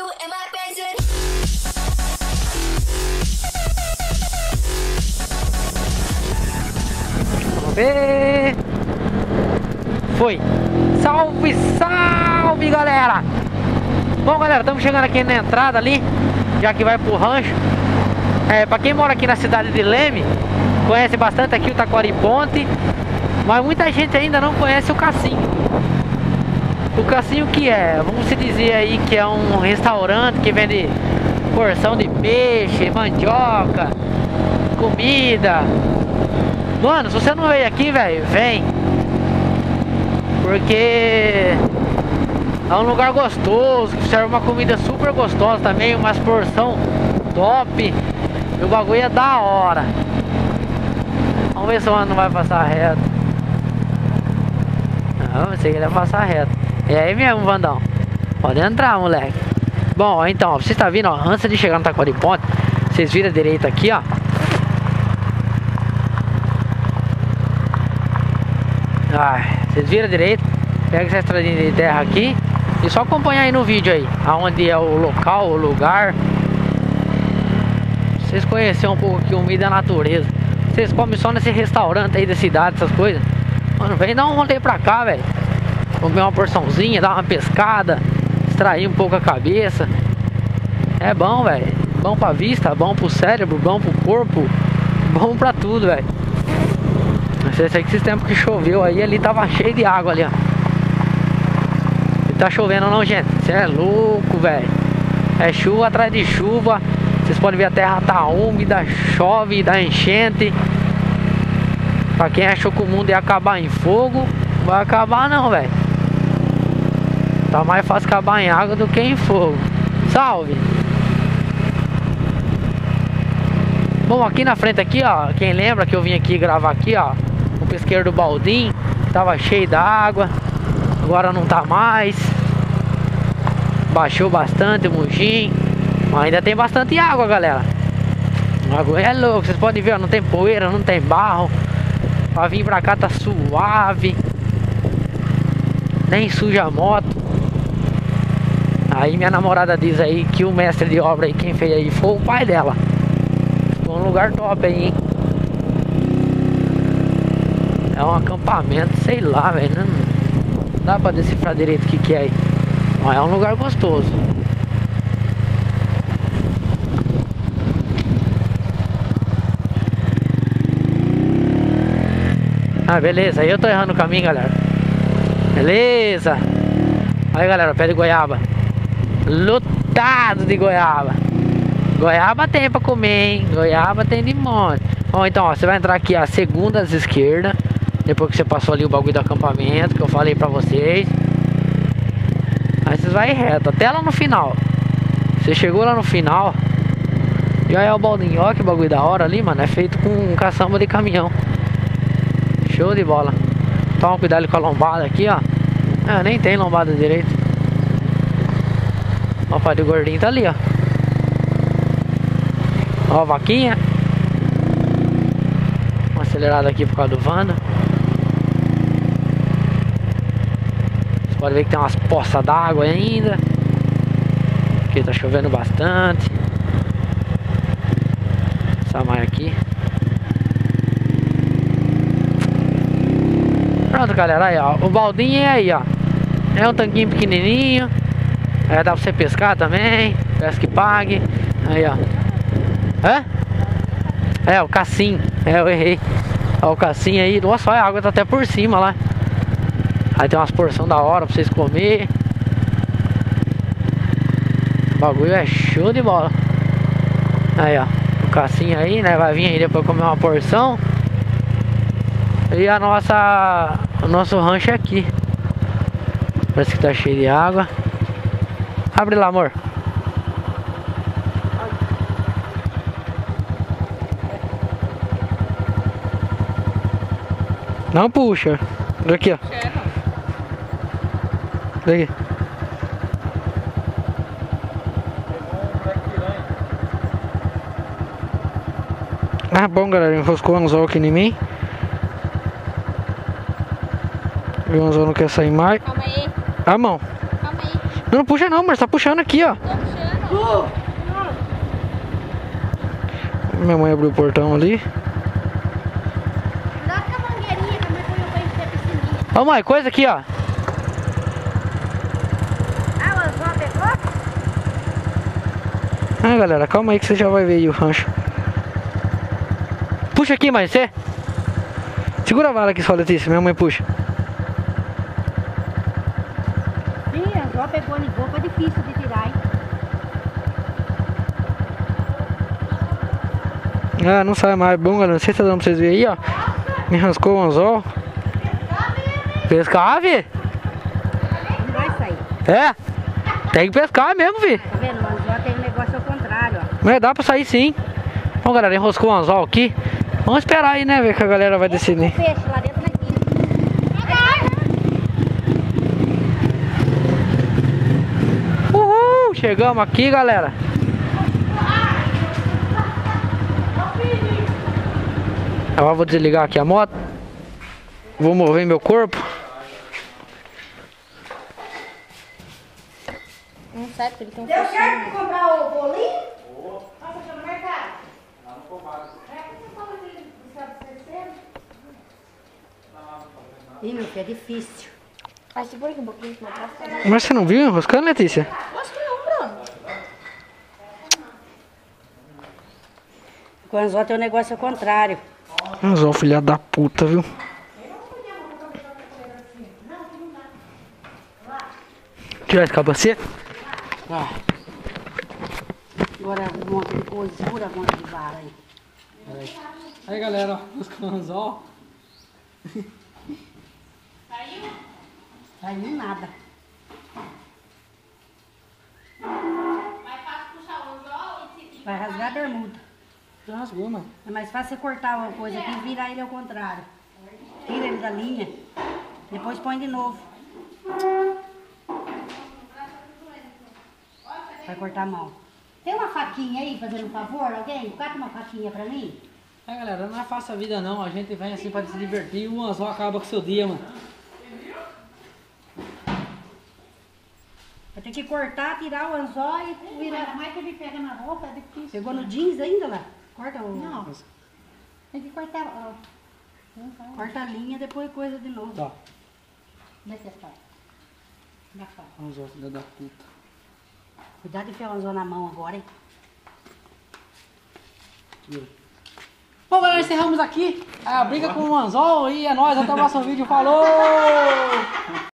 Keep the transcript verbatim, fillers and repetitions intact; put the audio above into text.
Vamos ver. Foi. Salve, salve, galera. Bom, galera, estamos chegando aqui na entrada ali, já que vai pro rancho. É, pra quem mora aqui na cidade de Leme, conhece bastante aqui o Taquari Ponte, mas muita gente ainda não conhece o Cassinho. O Cassinho que é? Vamos se dizer aí que é um restaurante que vende porção de peixe, mandioca, comida. Mano, se você não veio aqui, velho, vem. Porque é um lugar gostoso, que serve uma comida super gostosa também, umas porção top. E o bagulho é da hora. Vamos ver se o mano não vai passar reto. Não, eu sei que ele vai passar reto. É aí mesmo, Vandão. Pode entrar, moleque. Bom, então, ó, você está vindo, ó, antes de chegar no Taquari Ponte, vocês viram a direita aqui, ó. Ah, vocês viram a direita, pega essa estradinha de terra aqui e só acompanhar aí no vídeo aí, aonde é o local, o lugar. Vocês conhecerem um pouco aqui o meio da natureza. Vocês comem só nesse restaurante aí da cidade, essas coisas. Mano, vem dar um rolê pra cá, velho. Comer uma porçãozinha, dar uma pescada, extrair um pouco a cabeça. É bom, velho. Bom pra vista, bom pro cérebro, bom pro corpo, bom pra tudo, velho. Não sei se é que esses tempos que choveu aí, ali tava cheio de água ali, ó. E tá chovendo não, gente? Você é louco, velho. É chuva atrás de chuva. Vocês podem ver a terra tá úmida, chove, dá enchente. Pra quem achou que o mundo ia acabar em fogo, vai acabar não, velho. Tá mais fácil acabar em água do que em fogo. Salve! Bom, aqui na frente aqui, ó, quem lembra que eu vim aqui gravar aqui, ó, o pesqueiro do Baldim, tava cheio d'água, agora não tá mais. Baixou bastante o Mugim, mas ainda tem bastante água, galera. O bagulho é louco, vocês podem ver, ó, não tem poeira, não tem barro. Pra vir pra cá tá suave, nem suja a moto. Aí minha namorada diz aí que o mestre de obra aí, quem fez aí, foi o pai dela. Ficou um lugar top aí, hein? É um acampamento, sei lá, velho. Não dá pra decifrar direito o que que é aí. Mas é um lugar gostoso. Ah, beleza. Aí eu tô errando o caminho, galera. Beleza. Aí, galera, pé de goiaba. Lotado de goiaba. Goiaba tem pra comer, hein? Goiaba tem de monte. Bom, então, ó, você vai entrar aqui a segunda à esquerda. Depois que você passou ali o bagulho do acampamento, que eu falei pra vocês. Aí vocês vão reto, até lá no final. Você chegou lá no final, já é o Baldinho. Ó que bagulho da hora ali, mano. É feito com caçamba de caminhão. Show de bola. Toma cuidado com a lombada aqui, ó. Ah, nem tem lombada direito. Ó, o pai do gordinho tá ali, ó. Ó a vaquinha. Uma acelerada aqui por causa do Vanda. Você pode ver que tem umas poças d'água ainda. Aqui tá chovendo bastante. Essa marca aqui. Pronto, galera, aí, ó, o baldinho é aí, ó. É um tanquinho pequenininho. É, dá pra você pescar também. Pesca que pague. Aí, ó. Hã? É, o cassinho. É, eu errei. Ó, o cassinho aí. Nossa, olha, a água tá até por cima lá. Aí tem umas porções da hora pra vocês comer. O bagulho é show de bola. Aí, ó. O cassinho aí, né? Vai vir aí depois comer uma porção. E a nossa, o nosso rancho é aqui. Parece que tá cheio de água. Abre lá, amor. Não puxa. Daqui, ó. Daqui. Ah, bom, galera. Enroscou o anzol aqui em mim. O anzol não quer sair mais. Calma aí. A mão. Calma aí. Não puxa não, mas tá puxando aqui, ó. Tô puxando. Minha mãe abriu o portão ali. Dá com a mangueirinha que a mãe põe o banho pra piscininha. Ó, mãe, coisa aqui, ó. Ah, o anzol pegou? Ah, galera, calma aí que você já vai ver aí o rancho. Puxa aqui, mãe, você. Segura a vara aqui só, Letícia. Minha mãe puxa. Ih, o anzol pegou de boca, é difícil de tirar, hein? Ah, não sai mais. Bom, galera, não sei se tá dando pra vocês verem aí, ó. Me rascou o anzol. Pescar, vi? Não vai sair. É. Tem que pescar mesmo, vi. Tá vendo? O anzol tem um negócio ao contrário, ó. Mas dá pra sair sim. Bom, galera, enroscou o anzol aqui. Vamos esperar aí, né, ver que a galera vai decidir. Tem peixe lá dentro daqui. Uhul, chegamos aqui, galera. Agora vou desligar aqui a moto. Vou mover meu corpo. Não sabe porque ele tem um Deu focinho. certo pra comprar o bolinho? Nossa, foi no mercado. Lá no pomado. Ih, meu filho, é difícil. Mas segura aqui um pouquinho que eu posso fazer. Mas você não viu enroscando, Letícia? Acho que não, Bruno. O anzol tem um negócio ao contrário. Anzol, filha da puta, viu? Tirar esse capacete? É. Agora um monte de coisa, segura um monte de vara aí. Aí, aí galera, ó, buscando o anzol. Saiu nada. Vai rasgar a bermuda. Já rasgou, mano. É mais fácil você cortar uma coisa aqui e virar ele ao contrário. Tira ele da linha, depois põe de novo. Vai cortar a mão. Tem uma faquinha aí, fazendo um favor? Alguém? Cata uma faquinha pra mim? É, galera, não é fácil a vida não. A gente vem assim pra se divertir e o anzol acaba com o seu dia, mano. Vai ter que cortar, tirar o anzol e virar. Mais que ele pega na roupa, é difícil. Pegou no jeans ainda lá? Corta o. Não. Tem que cortar. Ó. Corta a linha, depois coisa de novo. Tá. Como é que faz? Como é que faz? Anzol, filha da puta. Cuidado de enfiar o anzol na mão agora, hein? Bom, galera, encerramos aqui a briga com o anzol e é nóis. Até o próximo vídeo. Falou!